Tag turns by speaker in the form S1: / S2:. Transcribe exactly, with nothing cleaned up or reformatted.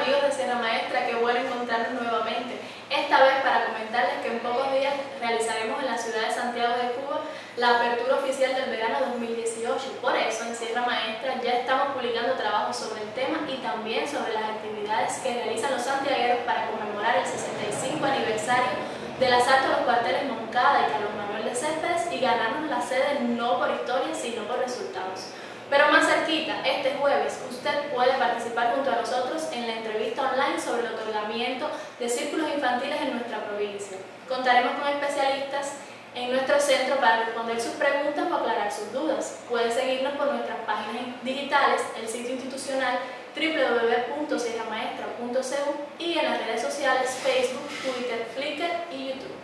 S1: amigos de Sierra Maestra, qué bueno encontrarnos nuevamente. Esta vez para comentarles que en pocos días realizaremos en la ciudad de Santiago de Cuba la apertura oficial del verano dos mil dieciocho. Por eso en Sierra Maestra ya estamos publicando trabajos sobre el tema y también sobre las actividades que realizan los santiagueros para conmemorar el sesenta y cinco aniversario del asalto a los cuarteles Moncada y Carlos Manuel de Céspedes y ganarnos la sede no por historia sino por resultados. Pero más cerquita, este jueves, usted puede participar junto a nosotros en la entrevista online sobre el otorgamiento de círculos infantiles en nuestra provincia. Contaremos con especialistas en nuestro centro para responder sus preguntas o aclarar sus dudas. Puede seguirnos por nuestras páginas digitales, el sitio institucional w w w punto sierra maestra punto c u y en las redes sociales Facebook, Twitter, Flickr y YouTube.